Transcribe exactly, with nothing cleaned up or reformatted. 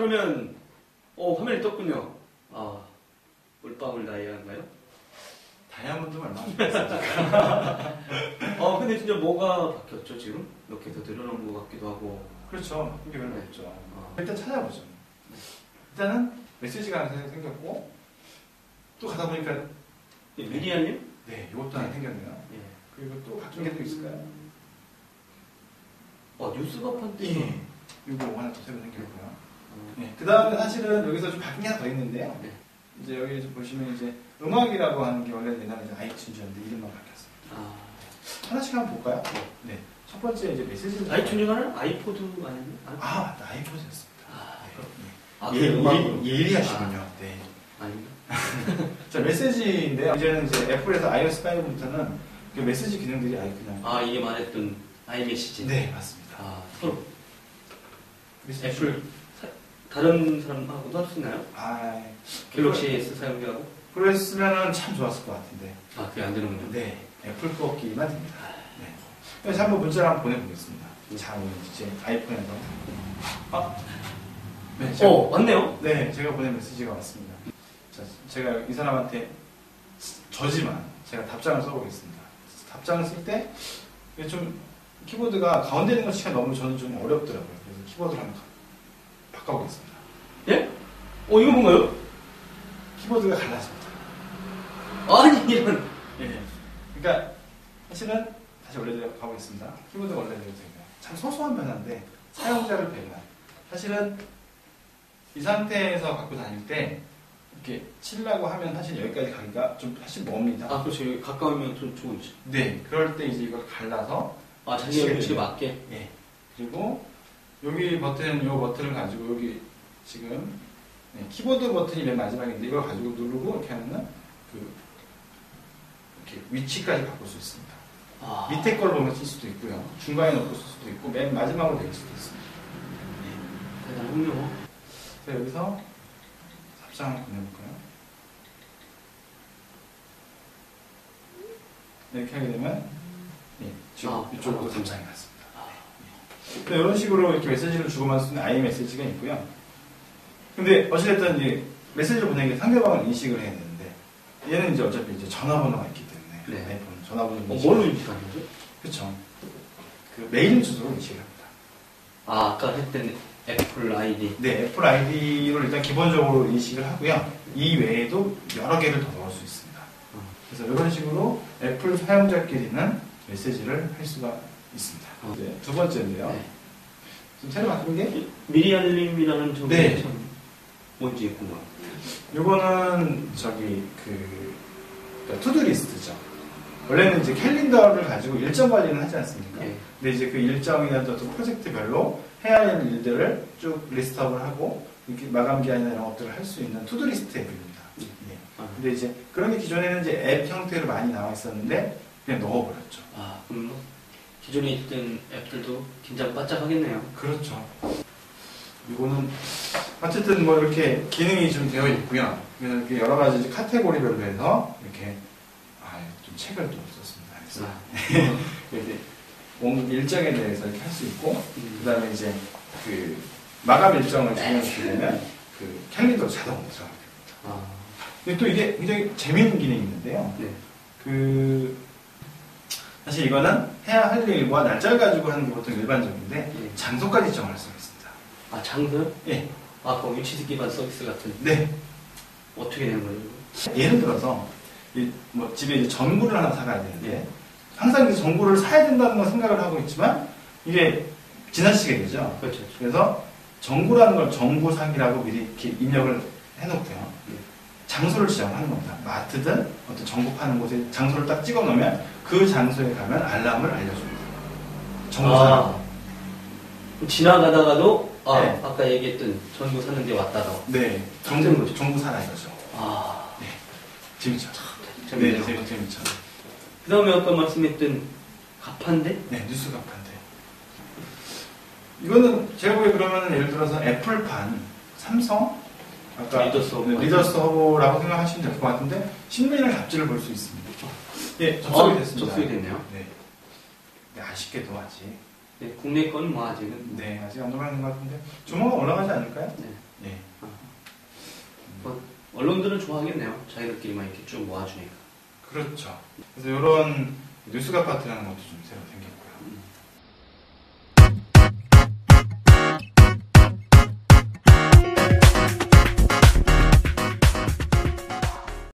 그러면 어 화면이 떴군요. 아 물방울 다이아인가요? 다이아몬드는 얼마나 좋겠어요. 아 근데 진짜 뭐가 바뀌었죠 지금? 이렇게 더 늘어난 것 같기도 하고. 그렇죠. 그게 별로 없죠. 아. 일단 찾아보죠. 일단은 메시지가 하나 생겼고 또 가다 보니까 예, 미리안님? 네, 이것도 하나 생겼네요. 예. 그리고 또 바뀐 게 또 있을까요? 어 뉴스가판 때. 예. 이거 하나 또 새로 생겼고요. 어. 네. 그 다음에 사실은 여기서 좀 바뀐 게 하나 더 있는데요. 네. 이제 여기 좀 보시면 이제 음악이라고 하는 게 원래 옛날에 이제 아이튠즈였는데 이름만 바뀌었습니다. 아. 하나씩 한번 볼까요? 네. 첫 번째 이제 메시지를 아이튠즈가 아이포드 아니에요? 아, 아이포드였습니다. 아, 네. 아, 예, 그 음악으로. 예, 예리하시군요. 아. 네. 아닌가? 자, 메시지인데요. 이제는 이제 애플에서 아이오에스 파이브부터는 그 메시지 기능들이 아예 그냥. 아, 이게 말했던 아이메시지. 네, 맞습니다. 아, 서로. 메시지. 애플, 사, 다른 사람하고도 할 수 있나요? 아, 갤럭시 에스 사용자하고? 그랬으면은 참 좋았을 것 같은데. 아, 그게 안 되는군요. 네, 애플 거기만 됩니다. 네. 그래서 한번 문자를 한번 보내보겠습니다. 자, 오늘 이제 아이폰에서. 아, 네, 제가, 어, 왔네요? 네, 제가 보낸 메시지가 왔습니다. 자, 제가 이 사람한테 저지만 제가 답장을 써보겠습니다. 답장을 쓸 때 이게 좀 키보드가 가운데 있는 것 치가 너무 저는 좀 어렵더라고요. 그래서 키보드를 한번 바꿔보겠습니다. 예? 어, 이거 뭔가요? 키보드가 갈라집니다. 아니, 이런. 예. 그러니까 사실은 다시 원래대로 가보겠습니다. 키보드가 원래대로 되고요. 참 소소한 변화인데 사용자를 배려한. 사실은 이 상태에서 갖고 다닐 때 이렇게 치려고 하면 사실 여기까지 가기가 좀 사실 멉니다. 아, 그렇죠. 여기 가까우면 좀 좋은지. 네. 그럴 때 이제 이걸 갈라서 아, 자기 연식에 맞게? 예. 그리고 여기 버튼, 이 버튼을 가지고 여기 지금 네, 키보드 버튼이 맨 마지막인데 이걸 가지고 누르고 이렇게 하면은 그 이렇게 위치까지 바꿀 수 있습니다. 아. 밑에 걸 보면 쓸 수도 있고요. 중간에 놓고 쓸 수도 있고 맨 마지막으로 될 수도 있습니다. 대단하군요. 자, 여기서 답장을 보내볼까요? 이렇게 하게 되면 네, 지금 아, 이쪽으로 아, 답장이 왔습니다. 아. 네. 이런 식으로 이렇게 메시지를 주고만 쓰는 아이 메시지가 있고요. 근데 어찌됐든 이제 메시지를 보내기 상대방을 인식을 해야 되는데 얘는 이제 어차피 이제 전화번호가 있기 때문에 네. 아이폰 전화번호 어, 인식. 뭘로 인식하는 거죠? 그렇죠. 그 메일 주소로 인식을 합니다. 아, 아까 했던 애플 아이디. 네, 애플 아이디로 일단 기본적으로 인식을 하고요. 이 외에도 여러 개를 더 넣을 수 있습니다. 그래서 이런 식으로 애플 사용자끼리는 메시지를 할 수가 있습니다. 어. 네, 두 번째인데요. 네. 지금 새로 바꾼 게 미리알림이라는 저기 네. 참 뭔지 궁금. 요거는 저기 그 그러니까 투두리스트죠. 원래는 이제 캘린더를 가지고 일정 관리를 하지 않습니까? 네. 근데 이제 그 일정이나 또 프로젝트별로 해야 할 일들을 쭉 리스트업을 하고 이렇게 마감 기한이나 이런 것들을 할 수 있는 투두리스트 앱입니다. 예. 아. 근데 이제 그런 게 기존에는 이제 앱 형태로 많이 나와 있었는데 그냥 넣어버렸죠. 아, 그럼 뭐 기존에 있던 앱들도 긴장 바짝 하겠네요. 그렇죠. 이거는 어쨌든 뭐 이렇게 기능이 좀 되어 있고요. 그래서 이렇게 여러 가지 이제 카테고리별로 해서 이렇게 아, 좀 책을 또 썼습니다. 그래서 아. 이렇게 온 일정에 대해서 이렇게 할 수 있고 음. 그다음에 이제 그 마감 일정을 정해놓게 되면 그 캘린더로 자동으로 들어가게 됩니다. 아. 근데 또 이게 굉장히 재미있는 기능이 있는데요. 네. 그 사실 이거는 해야 할 일과 날짜를 가지고 하는 게 보통 일반적인데 네. 장소까지 정할 수가 있습니다. 아, 장소요? 예. 아, 그 위치 기반 서비스 같은. 네. 어떻게 되는 거예요? 예를 들어서 이 뭐 집에 이제 전구를 하나 사가야 되는데 네. 항상 이제 전구를 사야 된다는 걸 생각을 하고 있지만 이게 지나치게 되죠. 그렇죠. 그래서 전구라는 걸 전구 사기라고 미리 이렇게 입력을 해놓고요. 네. 장소를 지정하는 겁니다. 마트든 어떤 전구 파는 곳에 장소를 딱 찍어 놓으면 그 장소에 가면 알람을 알려줍니다. 전구 아. 사라고. 지나가다가도 아, 네. 아까 얘기했던 전구 사는데 왔다가. 네. 전구, 전구, 전구 사라 이거죠. 아. 네. 재밌죠? 재밌네요. 네, 재밌, 재밌죠. 그 다음에 아까 말씀했던 가판대? 네, 뉴스 가판대. 이거는 제가 보기에 그러면 예를 들어서 애플판, 삼성, 아까 리더스 허브. 네, 리더스 허브라고 생각하시면 될 것 같은데 신문이나 잡지를 볼 수 있습니다. 예, 접속이 어, 됐습니다. 접속이 됐네요. 네. 네, 아쉽게도 아직 네, 국내 건 뭐 아직은 네, 아직 안 올라가는 것 같은데 조만간 올라가지 않을까요? 네. 예. 뭐, 언론들은 좋아하겠네요. 자기들끼리만 이렇게 쭉 모아주니까. 그렇죠. 그래서 이런 뉴스가 파트라는 것도 좀 새로 생겼고요. 음.